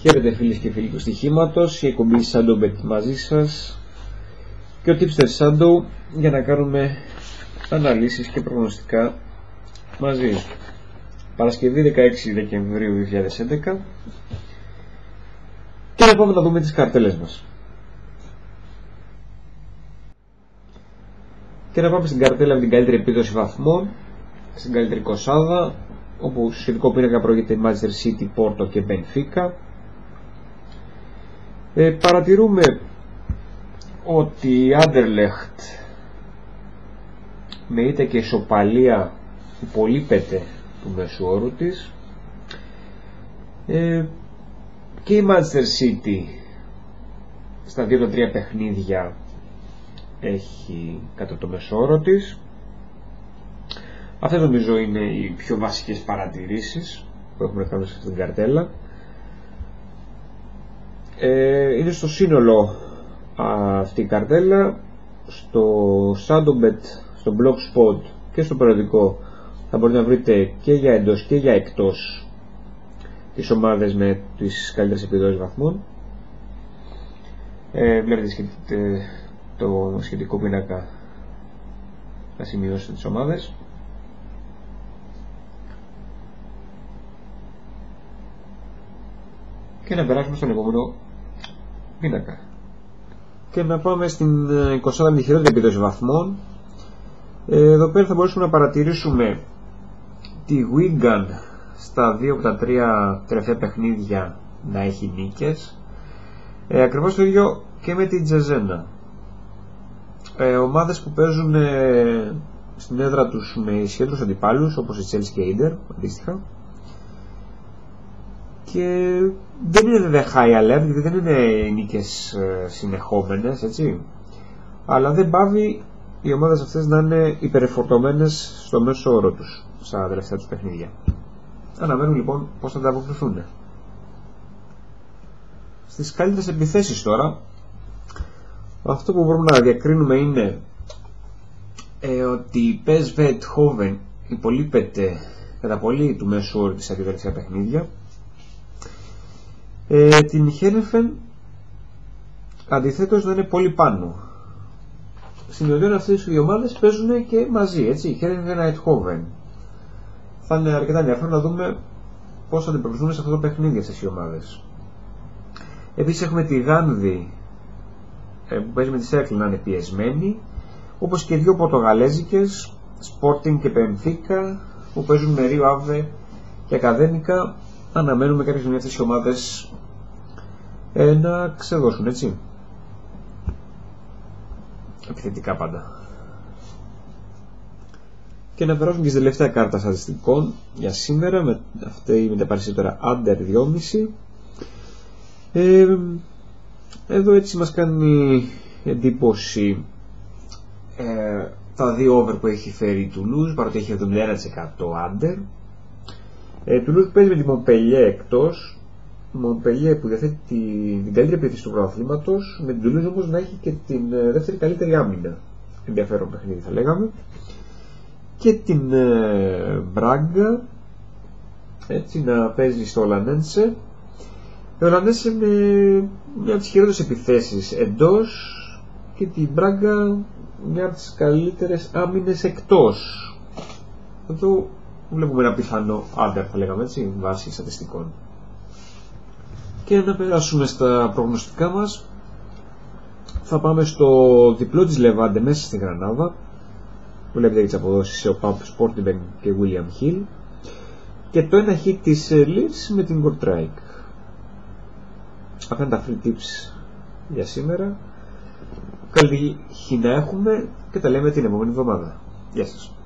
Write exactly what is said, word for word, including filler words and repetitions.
Χαίρετε φίλες και φίλοι του στοιχήματος, η εκπομπή Shadowbet μαζί σας και ο Tipster Shadow για να κάνουμε αναλύσεις και προγνωστικά μαζί. Παρασκευή δεκαέξι Δεκεμβρίου δύο χιλιάδες έντεκα και να πάμε να δούμε τις καρτέλες μας. Και να πάμε στην καρτέλα με την καλύτερη επίδοση βαθμών, στην καλύτερη κοσάδα, όπου στο σχετικό πίνακα προηγείται Manchester City, Porto και Benfica. Ε, παρατηρούμε ότι η Anderlecht με ήττα και ισοπαλία υπολείπεται του μέσου όρου της, ε, και η Manchester City στα δύο τρία παιχνίδια έχει κατά το μέσο όρο της. Αυτές νομίζω είναι οι πιο βασικές παρατηρήσεις που έχουμε κάνει στην καρτέλα. Ε, είναι στο σύνολο αυτή η καρτέλα, στο Shadowbet, στο Blogspot και στο περιοδικό θα μπορείτε να βρείτε και για εντός και για εκτός τις ομάδες με τις καλύτερες επιδόσεις βαθμών. Ε, βλέπετε το σχετικό πίνακα, θα σημειώσετε τις ομάδες. Και να περάσουμε στον επόμενο πίνακα και να πάμε στην εικοσάδα με τη χειρότερη επίδοση βαθμών. Εδώ πέρα θα μπορέσουμε να παρατηρήσουμε τη Wigan στα δύο από τα τρία τελευταία παιχνίδια να έχει νίκες, ε, ακριβώς το ίδιο και με την Τζεζένα. ε, ομάδες που παίζουν ε, στην έδρα τους με ισχυρούς αντιπάλους όπως η Chelsea και η Inter αντίστοιχα, και δεν είναι βέβαια high alert, γιατί δεν είναι νίκες ε, συνεχόμενες, έτσι, αλλά δεν πάβει οι ομάδες αυτές να είναι υπερεφορτωμένες στο μέσο όρο τους στα τελευταία τους παιχνίδια. Αναμένουμε λοιπόν πώς θα ανταποκριθούν. Στις καλύτερες επιθέσεις τώρα, αυτό που μπορούμε να διακρίνουμε είναι ε, ότι η πι ες βι Eindhoven υπολείπεται κατά πολύ του μέσου όρου της στα δύο τελευταία παιχνίδια. Ε, την Χέρνεφεν αντιθέτως να είναι πολύ πάνω. Σημειωτέων αυτές οι δύο ομάδες παίζουν και μαζί, έτσι, Χέρνεφεν Eindhoven. Θα είναι αρκετά ενδιαφέρον να δούμε πώς θα αντιποκριθούν σε αυτό το παιχνίδι αυτές οι ομάδες. Επίσης έχουμε τη Γάνδη ε, που παίζει με τη Σέρκλ να είναι πιεσμένη, όπως και δύο πορτογαλέζικες, Sporting και Benfica, που παίζουν με Ρίο Άβε και Ακαδέμικα. Αναμένουμε κάποιες με αυτές οι ομάδες ε, να ξεδώσουν, έτσι, επιθετικά πάντα. Και να περάσουμε και στη τελευταία κάρτα στατιστικών για σήμερα, με αυτή με τα παρουσία Under δυόμισι. ε, εδώ έτσι μας κάνει εντύπωση ε, τα δύο over που έχει φέρει η Toulouse, παρότι έχει εβδομήντα ένα τοις εκατό Under. Ε, Toulouse παίζει με τη Montpellier εκτός. Montpellier που διαθέτει την, την καλύτερη επίθεση του πρωταθλήματος, με την Toulouse όμως να έχει και την ε, δεύτερη καλύτερη άμυνα. Ενδιαφέρον παιχνίδι θα λέγαμε. Και την ε, Braga, έτσι, να παίζει στο Olhanense. Ο Olhanense με μια από τις χειρότερες επιθέσεις εντός και την Braga μια από τις καλύτερες άμυνες εκτός. Εδώ βλέπουμε ένα πιθανό under, θα λέγαμε, έτσι, βάσει στατιστικών. Και να περάσουμε στα προγνωστικά μας. Θα πάμε στο διπλό της Λεβάντε μέσα στην Γρανάδα. Βλέπετε και τις αποδόσεις σε ΟΠΑΠ, Sporting και William Hill. Και το ένα hit της Leeds με την Kortrijk. Αυτά είναι τα free tips για σήμερα. Καλή τύχη να έχουμε και τα λέμε την επόμενη εβδομάδα. Γεια σας.